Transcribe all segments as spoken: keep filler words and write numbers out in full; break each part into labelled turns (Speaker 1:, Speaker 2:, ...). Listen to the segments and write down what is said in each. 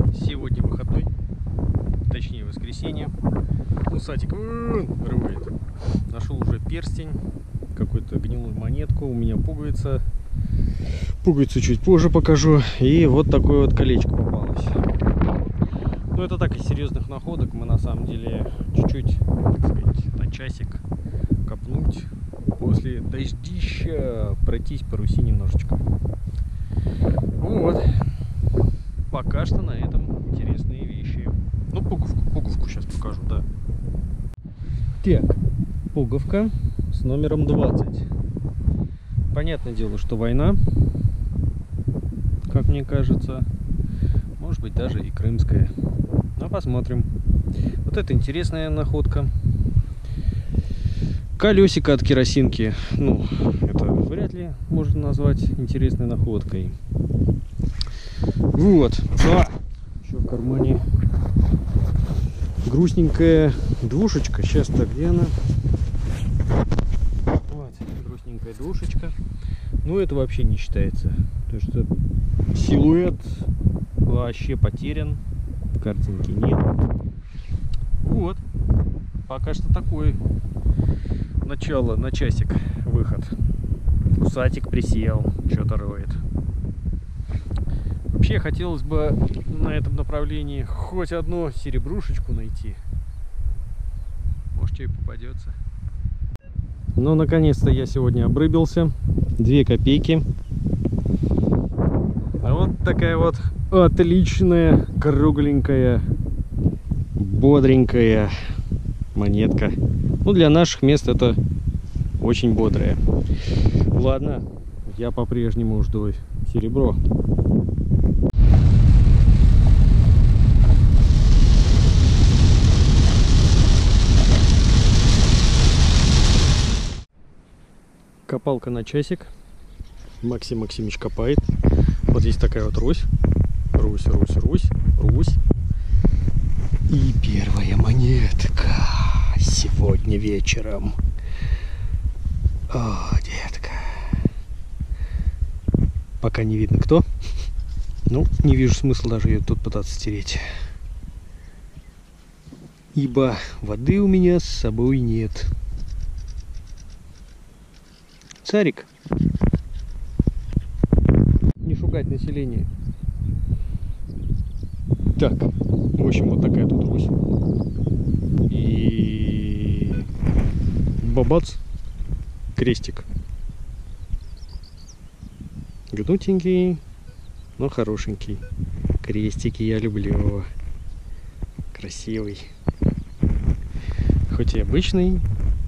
Speaker 1: Сегодня выходной, точнее воскресенье. Усатик рывает. Нашел уже перстень, какую-то гнилую монетку. У меня пуговица. Пуговицу чуть позже покажу. И вот такое вот колечко попалось. Ну это так, из серьезных находок. Мы на самом деле чуть-чуть, так сказать, на часик копнуть. После дождища пройтись по Руси немножечко. Вот. Пока что на этом интересные вещи. Ну, пуговку, пуговку сейчас покажу, да. Так, пуговка с номером двадцать. Понятное дело, что война, как мне кажется. Может быть, даже и крымская. Но посмотрим. Вот это интересная находка. Колесико от керосинки. Ну, это вряд ли можно назвать интересной находкой. Вот. А, еще в кармане грустненькая двушечка. Сейчас-то где она? Вот, грустненькая двушечка. Ну, это вообще не считается. Потому что силуэт вообще потерян. Картинки нет. Вот. Пока что такой начало, на часик выход. Усатик присел, что-то роет. Вообще хотелось бы на этом направлении хоть одну серебрушечку найти. Может, что и попадется. Ну, наконец-то я сегодня обрыбился. Две копейки. А вот такая вот отличная, кругленькая, бодренькая монетка. Ну, для наших мест это очень бодрая. Ладно, я по-прежнему жду серебро. Копалка на часик. Максим Максимович копает. Вот здесь такая вот Русь. Русь, Русь, Русь, Русь. И первая монетка сегодня вечером. О, детка. Пока не видно кто. Ну, не вижу смысла даже ее тут пытаться стереть. Ибо воды у меня с собой нет. Царик. Не шугать население. Так, в общем, вот такая тут Русь. И бабац, крестик. Гнутенький, но хорошенький. Крестики я люблю. Красивый. Хоть и обычный.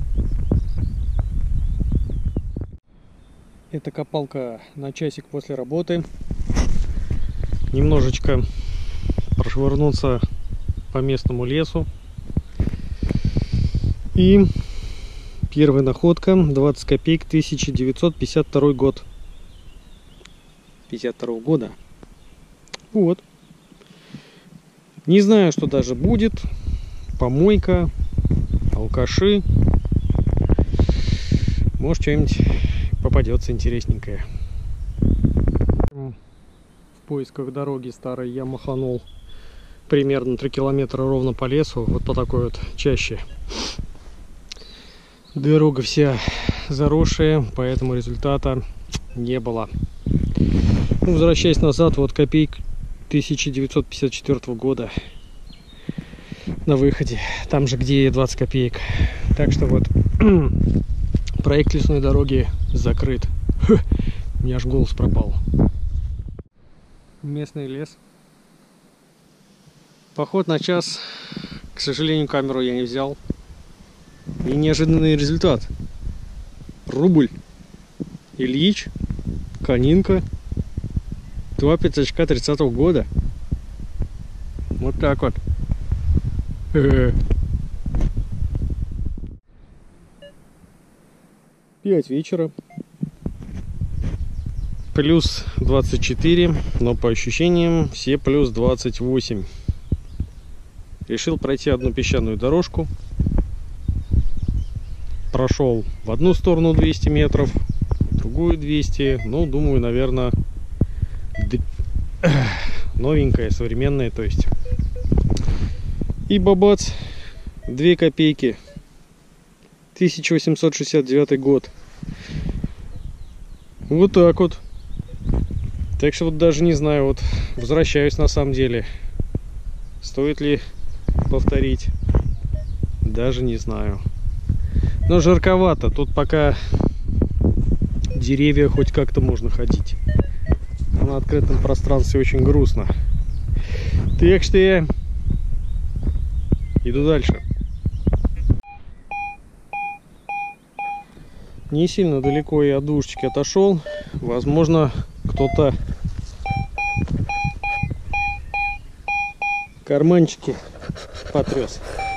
Speaker 1: Это копалка на часик после работы. Немножечко прошвырнуться по местному лесу. И первая находка, двадцать копеек, тысяча девятьсот пятьдесят второй год. пятьдесят второго года. Вот. Не знаю, что даже будет. Помойка, алкаши. Может, что-нибудь попадется интересненькое. В поисках дороги старой я маханул примерно три километра ровно по лесу, вот по такой вот чаще. Дорога вся заросшая, поэтому результата не было. Ну, возвращаясь назад, вот копейка тысяча девятьсот пятьдесят четвёртого года на выходе, там же где и двадцать копеек. Так что вот проект лесной дороги закрыт. Фу, у меня аж голос пропал. Местный лес. Поход на час. К сожалению, камеру я не взял. И неожиданный результат. Рубль. Ильич. Конинка. Два пятачка тридцатого года. Вот так вот. Пять вечера. Плюс двадцать четыре, но по ощущениям все плюс двадцать восемь. Решил пройти одну песчаную дорожку. Прошел в одну сторону двести метров, в другую двести. Ну, думаю, наверное, новенькая, современная, то есть. И бабац, две копейки. тысяча восемьсот шестьдесят девятый год. Вот так вот. Так что вот даже не знаю, вот возвращаюсь на самом деле. Стоит ли повторить? Даже не знаю. Но жарковато. Тут пока деревья хоть как-то можно ходить. А на открытом пространстве очень грустно. Так что я иду дальше. Не сильно далеко я от двушечки отошел. Возможно, кто-то карманчики потряс.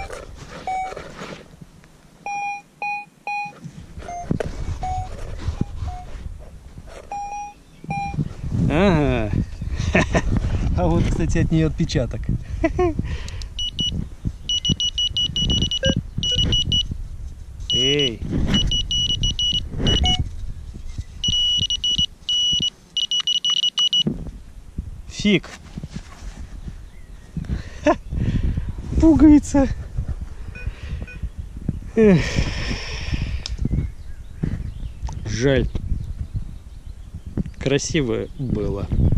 Speaker 1: Ага. А вот, кстати, от нее отпечаток. Эй. Фиг. Ха. Пуговица. Эх. Жаль. Красиво было.